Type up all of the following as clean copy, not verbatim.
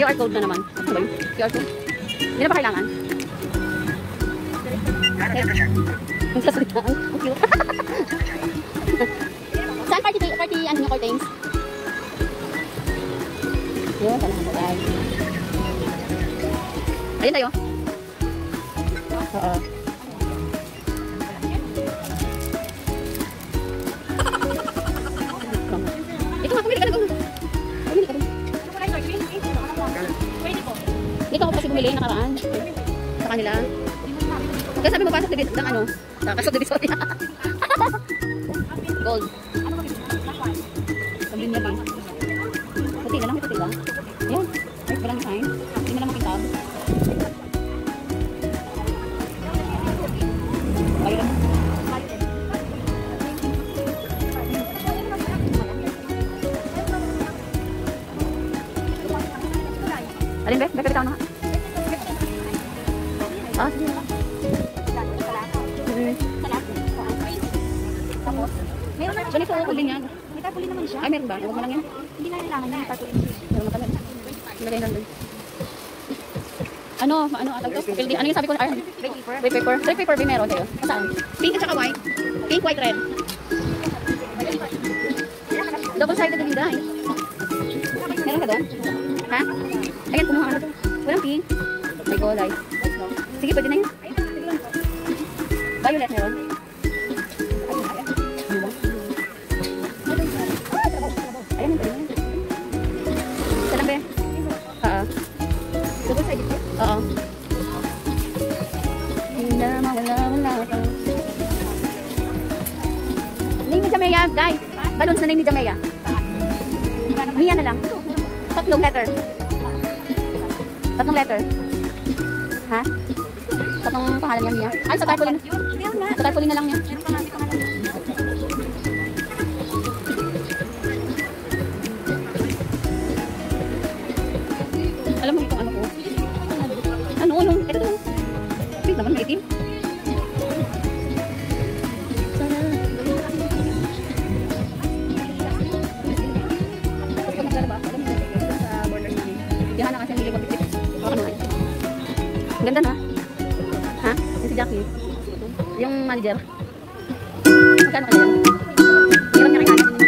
QR code na naman. Ano ba yun? QR code? Hindi na ba kailangan? Ang sasalitaan. Ang cute. Saan party ano nyo, curtains? Yun, saan naman tayo. Ayun tayo. Oo. Ito nga, pumili ka na. Pumili ka na. Dito ako kasi bumili nakaraan. Sa kanila. Kaya sabi mo pasok ng ano? Kasok divisory. Gold. Sabi niya din. Puti na lang, puti lang. Ayan. Ay, walang sign. Hindi na lang makitab. Bayo lang. Alin ba? Bebe, bitaw na. Ah, sige. Ganito ako din yan. May tarpaulin naman siya. Ay, meron ba? Huwag mo lang yan. Hindi na kailangan niya may tarpaulin. Meron mo talaga. Lagay lang doon. Ano yung sabi ko? Wait paper. Wait paper ba meron kayo? Saan? Pink at saka white. Pink, white, red. Double-sided din dahil. Meron ka doon? Ha? Ayan, kumuha ka na. Walang pink. May kulay. Sige, pwede na yun. Violet meron. Ayan, pwede na yun. Isa lang ba? Double-sided ba? Oo. Wala ka. Name ni Jamea, guys. Balloons na name ni Jamea. Mia na lang. Tatlong letter. Ha? Tatlong pangalan niya, Mia. Ay, sa tarpaulin. Sa tarpaulin na lang niya. Alam mo itong ano ko? Ano? Ito to. Pink naman, may itim. Pag maglalaba, alam mo sa border namin. Diyan na kasi nili mag-tip. Ang ganda na. Ha? Yung si Jackie. Yung manager. Magkano kaya yan? Hirap niya kaya natin yung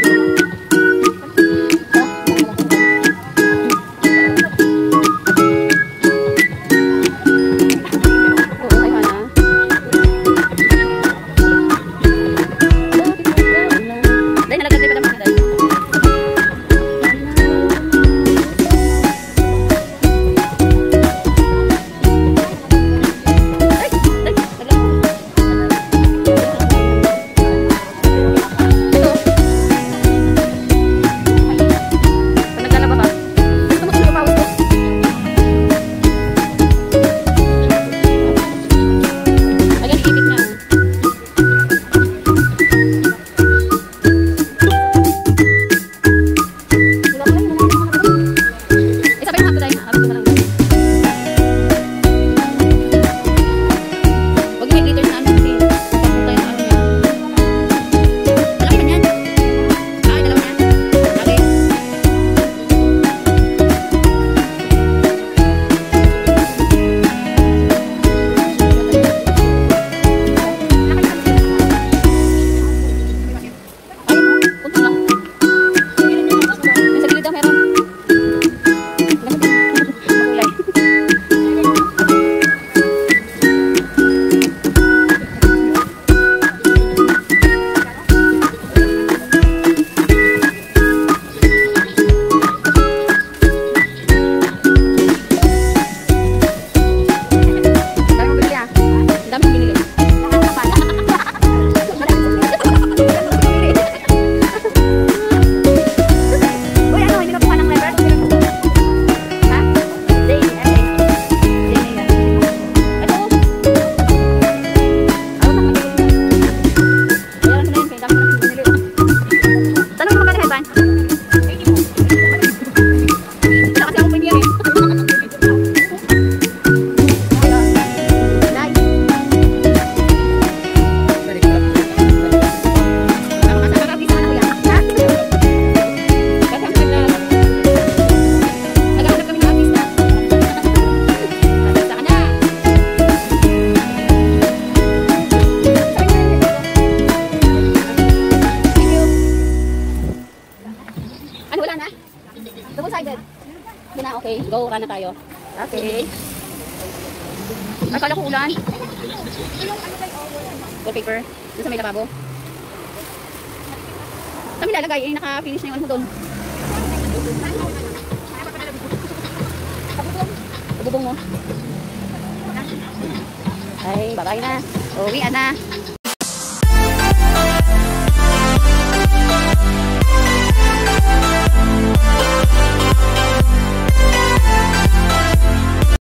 Doon na, okay. Go, run na tayo. Okay. Akala ko ulan. Wallpaper. Doon sa may lababo. Kami lalagay, eh, naka-finish na yung ano mo doon. Pagubong mo. Ay, babay na. Uwian na.